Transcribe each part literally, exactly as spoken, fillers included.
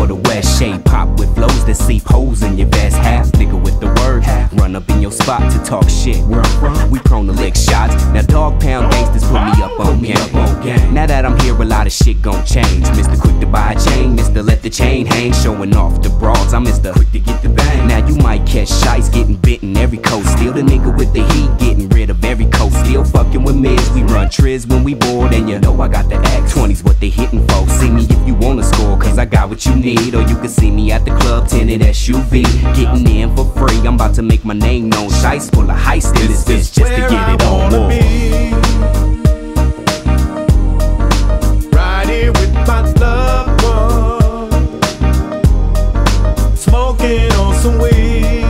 the west. Shade pop with flows that seep holes in your vest. Half nigga with the word, run up in your spot to talk shit. Where I'm from, we prone to lick shots. Now dog pound gangsters put me up on game. Now that I'm here, a lot of shit gon' change. Mister Quick to buy a chain, Mister Let the chain hang. Showing off the broads, I'm Mister Quick to get the bang. Now you might catch shites getting bitten every coast. Still the nigga with the heat, getting rid of every coast. Still fucking with mids, we run triz when we bored. And you know I got the X, twenties what they hitting for. See me if you wanna score, cause I got what you need. Or you can see me at the club, tinted S U V. Getting in for free, I'm about to make my name known. Shites full of heist in this bitch just to get it on. Whoa. Right here with my loved one, smoking on some weed.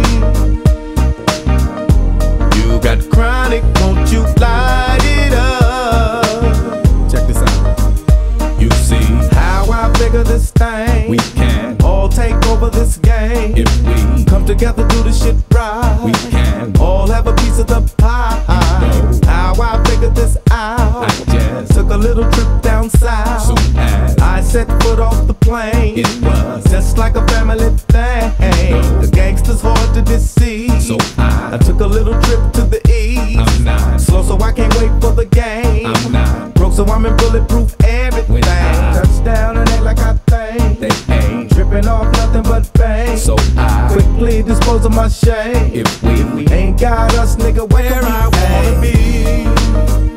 You got chronic, won't you light it up? Check this out. You see how I figure this thing. We can all take over this game if we come together, do the shit right. We can all have a piece of the pie. You know how I figured this out. I just took a little trip down south. Soon as I set foot off the plane, it was just like a family thing. You know the gangsters hard to deceive. So I, I took a little trip to the east. I'm not slow, so I can't wait for the game. I'm not broke, so I'm in bulletproof everything. When I touchdown and act like I think they ain't tripping off nothing but bang. So I quickly dispose of my shame. If we, if we ain't got us, nigga, where, where I wanna be.